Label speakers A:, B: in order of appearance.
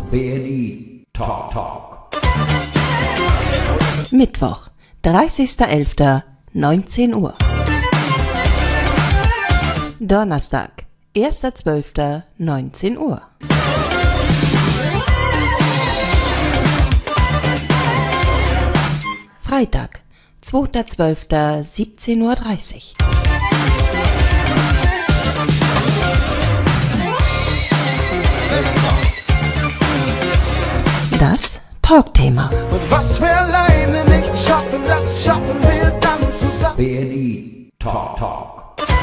A: BNI Talk Talk.
B: Mittwoch, 30.11., 19 Uhr. Donnerstag, 1.12., 19 Uhr. Freitag, 2.12., 17:30 Uhr. Das Talkthema.
C: Und was wir alleine nicht schaffen, das schaffen wir dann zusammen.
A: BNI Talk Talk.